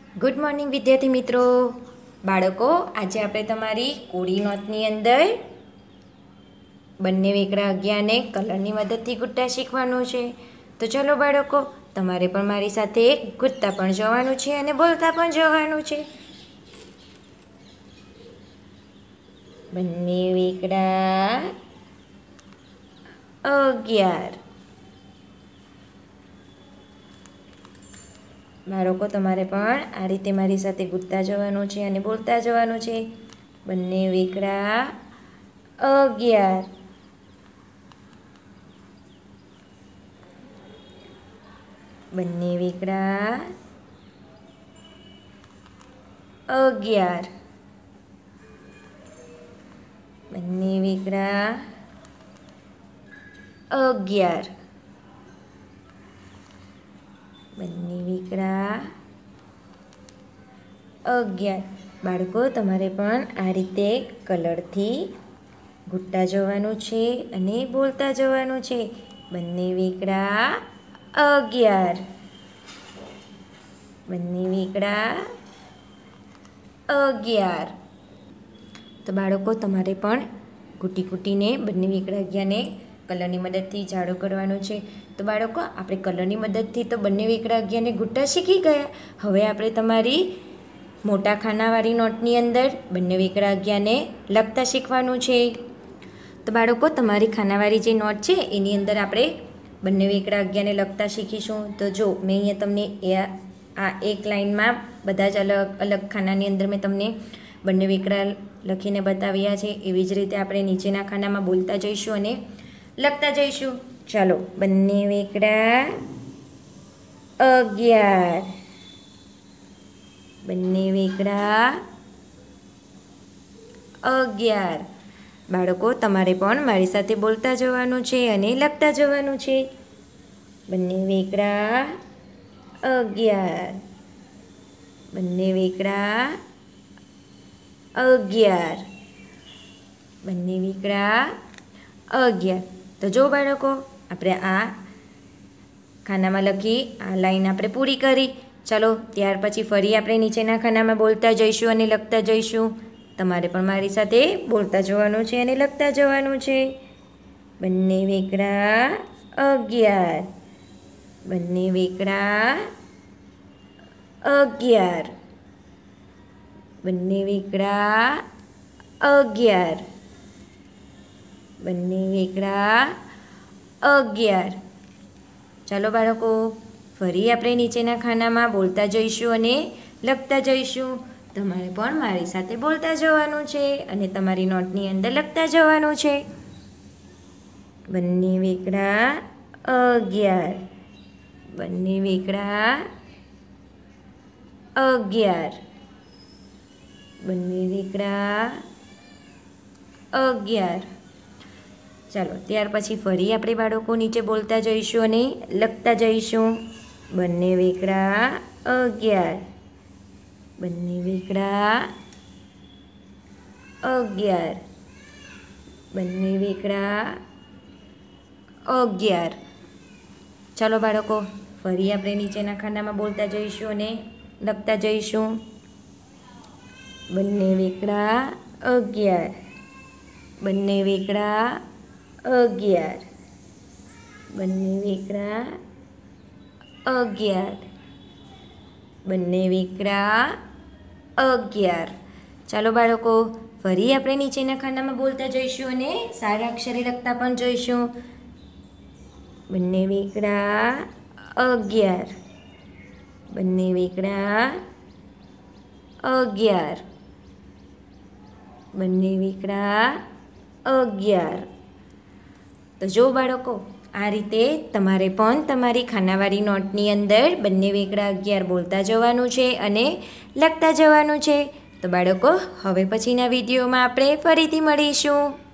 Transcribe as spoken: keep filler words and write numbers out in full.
Good morning વિદ્યાર્થી મિત્રો. બાળકો, આજે આપણે તમારી કોરી નોટની અંદર બંને વેકડા અગિયારને કલરની મદદથી ગુંથતા શીખવાનું છે. તો ચલો બાળકો, તમારે પણ મારી સાથે ગુંથતા પણ જવાનું છે અને બોલતા પણ જવાનું છે. બંને વેકડા અગિયાર. બાળકો, તમારે પણ આ રીતે મારી સાથે ગુંથતા જવાનું છે અને બોલતા જવાનું છે. બંને વેકડા અગિયાર. બંને વેકડા અગિયાર. બંને વેકડા અગિયાર. બંને વેકડા અગિયાર. બાળકો, તમારે પણ આ રીતે કલરથી ગુંથતા જવાનું છે અને બોલતા જવાનું છે. બંને વેકડા અગિયાર. બંને વેકડા અગિયાર. તો બાળકો, તમારે પણ ઘૂંટી ઘૂંટીને બંને વેકડા અગિયારને કલરની મદદથી જાડો કરવાનું છે. તો બાળકો, આપણે કલરની મદદથી તો બંને વેકડા અગિયારને ગુંથતા શીખી ગયા. હવે આપણે તમારી મોટા ખાનાવાળી નોટની અંદર બંને વેકડા અગિયારને લખતા શીખવાનું છે. તો બાળકો, તમારી ખાનાવાળી જે નોટ છે એની અંદર આપણે બંને વેકડા અગિયારને લખતા શીખીશું. તો જો મેં અહીંયા તમને એ આ એક લાઇનમાં બધા જ અલગ અલગ ખાનાની અંદર મેં તમને બંને વેકડા લખીને બતાવ્યા છે. એવી જ રીતે આપણે નીચેના ખાનામાં બોલતા જઈશું અને લખતા જઈશું. ચાલો, બંને વેકડા અગિયાર. બંને વેકડા અગિયાર. બાળકો, તમારે પણ મારી સાથે બોલતા જવાનું છે અને લખતા જવાનું છે. બંને વેકડા અગિયાર. બંને વેકડા અગિયાર. બંને વેકડા અગિયાર. તો જો બાળકો, આપણે આ ખાનામાં લખી આ લાઈન આપણે પૂરી કરી. ચાલો, ત્યાર પછી ફરી આપણે નીચેના ખાનામાં બોલતા જઈશું અને લખતા જઈશું. તમારે પણ મારી સાથે બોલતા જવાનું છે અને લખતા જવાનું છે. બંને વેકડા અગિયાર. બંને વેકડા અગિયાર. બંને વેકડા અગિયાર. બંને વેકડા અગિયાર. ચાલો બાળકો, ફરી આપણે નીચેના ખાનામાં બોલતા જઈશું અને લખતા જઈશું. તમારે પણ મારી સાથે બોલતા જવાનું છે અને તમારી નોટની અંદર લખતા જવાનું છે. બંને વેકડા અગિયાર. બંને વેકડા અગિયાર. બંને વેકડા અગિયાર. ચાલો, ત્યાર પછી ફરી આપણે બાળકો નીચે બોલતા જઈશું અને લખતા જઈશું. બંને વેકડા અગિયાર. બંને વેકડા અગિયાર. બંને વેકડા અગિયાર. ચાલો બાળકો, ફરી આપણે નીચેના ખાનામાં બોલતા જઈશું અને લખતા જઈશું. બંને વેકડા અગિયાર. બંને વેકડા અગિયાર. બંને વેકડા અગિયાર. બંને વેકડા અગિયાર. ચાલો બાળકો, ફરી આપણે નીચેના ખાનામાં બોલતા જઈશું અને સારા અક્ષરે લખતા પણ જઈશું. બંને વેકડા અગિયાર. બંને વેકડા અગિયાર. બંને વેકડા અગિયાર. તો જો બાળકો, આ રીતે તમારે પણ તમારી ખાનાવાળી નોટની અંદર બંને વેકડા અગિયાર બોલતા જવાનું છે અને લખતા જવાનું છે. તો બાળકો, હવે પછીના વિડીયોમાં આપણે ફરીથી મળીશું.